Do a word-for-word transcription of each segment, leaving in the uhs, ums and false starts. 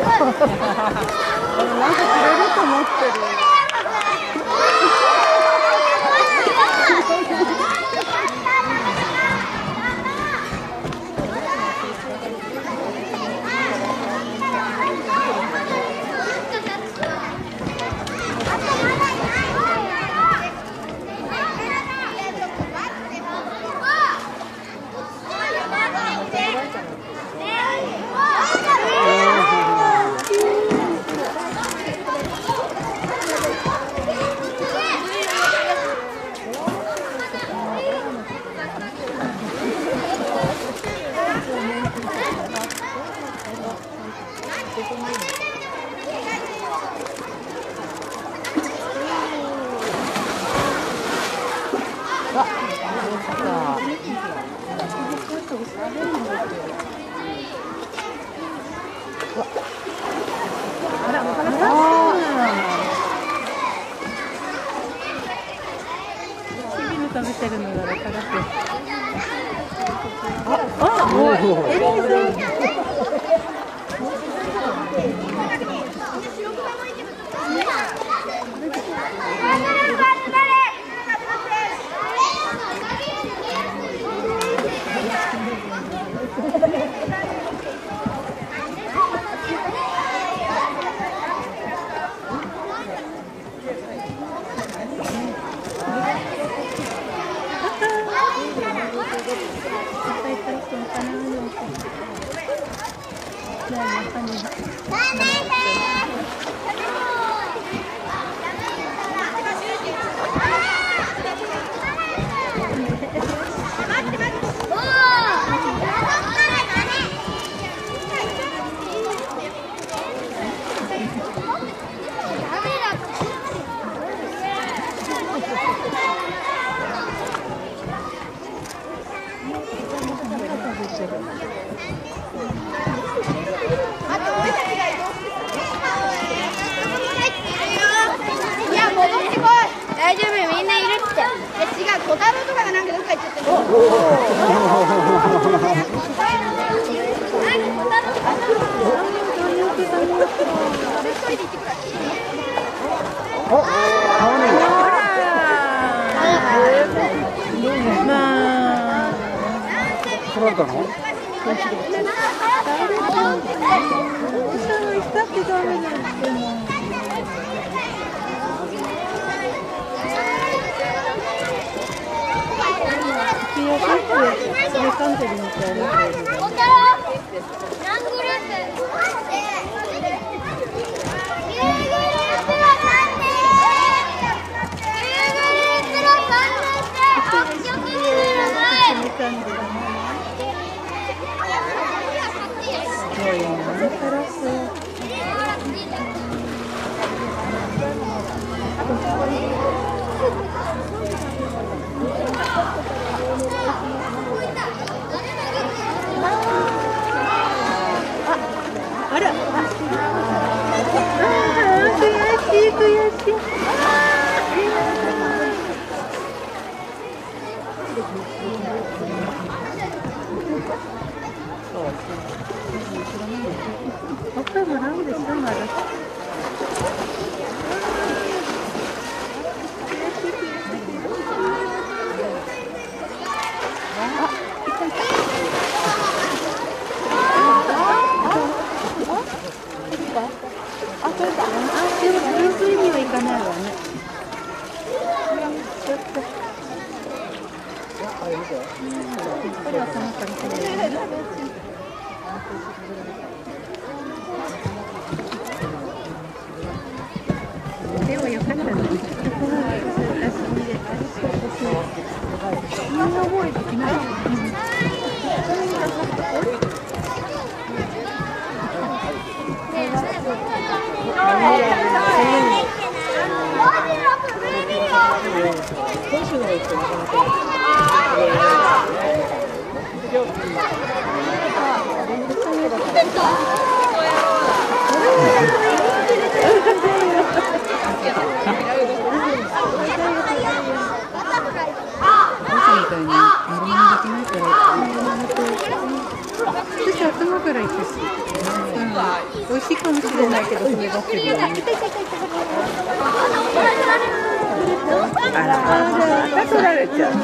なんか釣れると思ってる。食べてるのが分からず。あ、あ、もう、エリーさ大丈夫、みんないるって。いや違う、小太郎とかがなんかどっか行っちゃってる。 取られたの？ あら、悔しい悔しい。他もなんでしょまだ。あ、取れた。あ、でも純粋にはいかないわね。ちょっと。これはそのかもしれない。でもよかったね。みんな覚えてきない。頭から行くし。 美味しいかもしれないけど、それだけで。あら、また取られちゃった。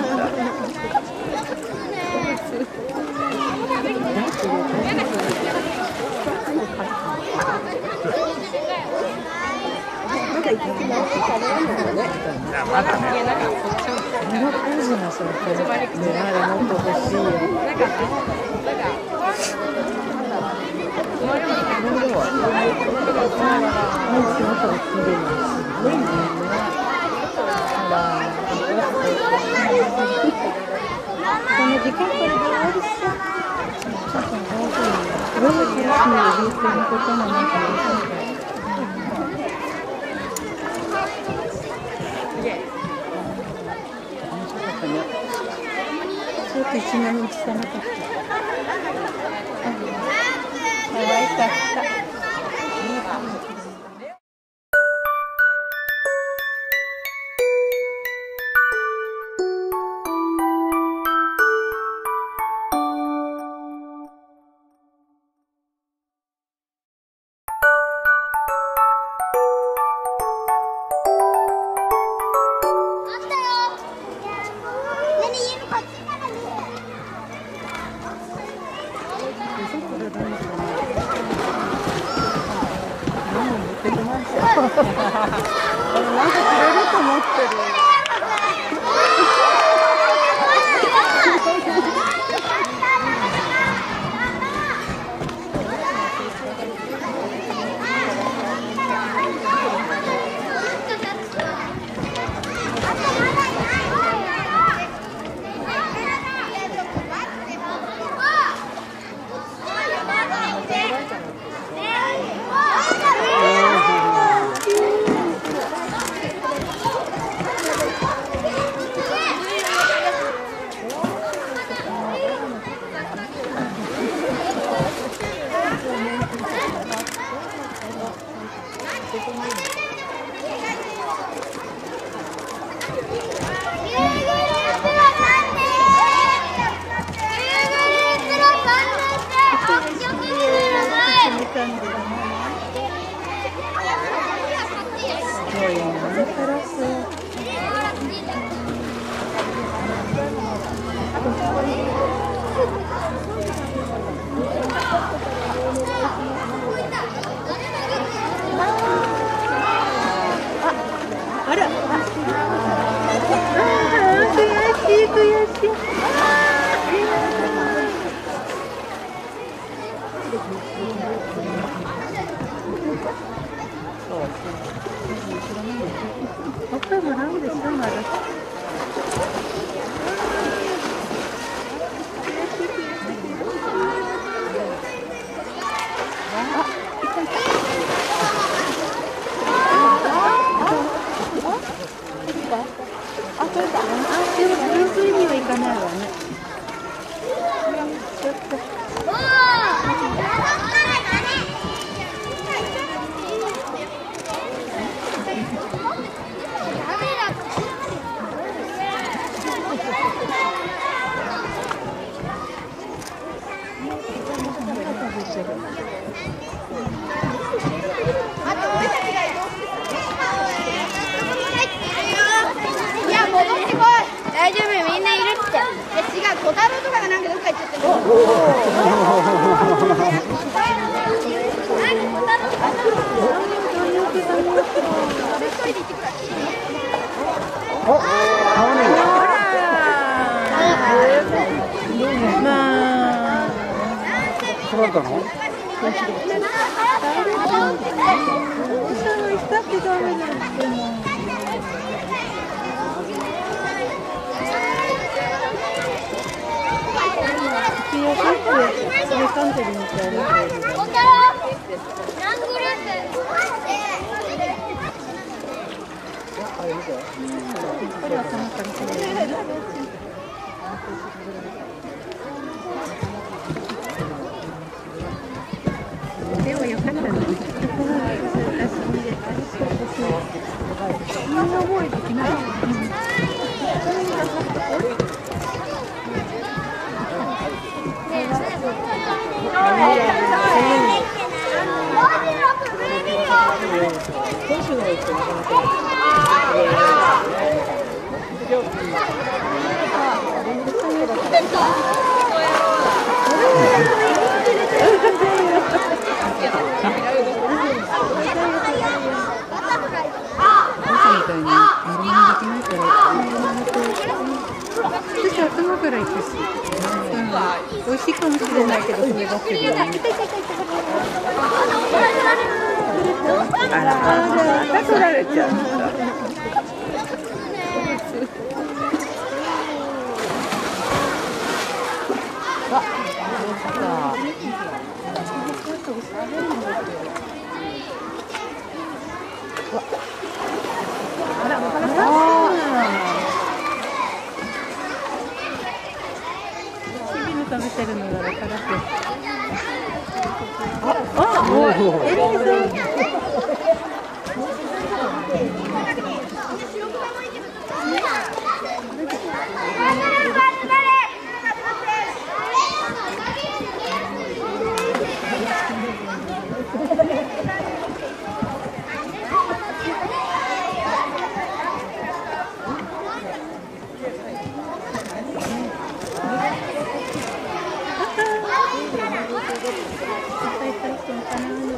まだ行きますかね。まだね。このポーズがさ、これ狙いもっと欲しいよ。この時間からどうですか。どういう気持ちの理想のことなのか。ちょっと一面に汚かった。可愛かった。なんかくれると思ってる。あら、悔しい悔しい。他もなんでしょまだ。あ、取れた。あ、でもそれ取りにはいかないわね。ちょっと。 大丈夫、みんないるって。いや違う、小太郎とかがなんかどっか行っちゃってる。 取られたの？ でもよかったね。みんな覚えてきない。 あら、また取られちゃった。食べてるのが分からない。あ、あ、おい、エリーさん。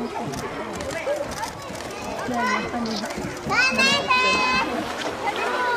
だねー。